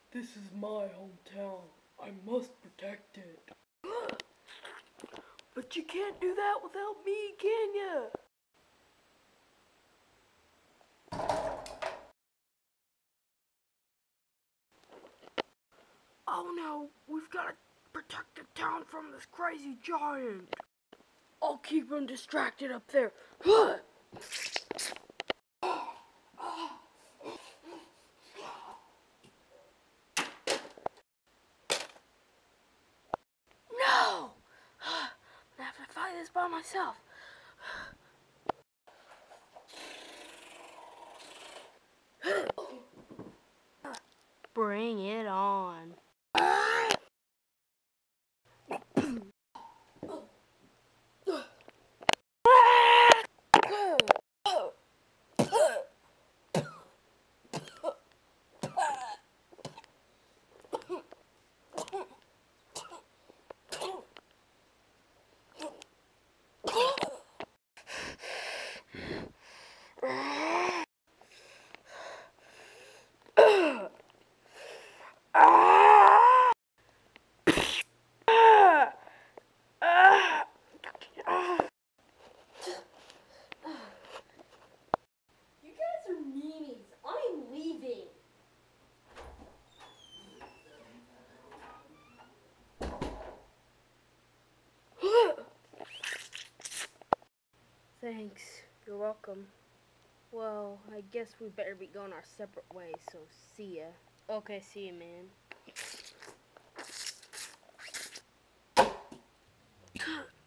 This is my hometown. I must protect it. But you can't do that without me, can ya? Oh no, we've got to protect the town from this crazy giant. I'll keep him distracted up there. No! I'm gonna have to fight this by myself. Bring it on. Thanks. You're welcome. Well, I guess we better be going our separate ways, so see ya. Okay, see ya, man.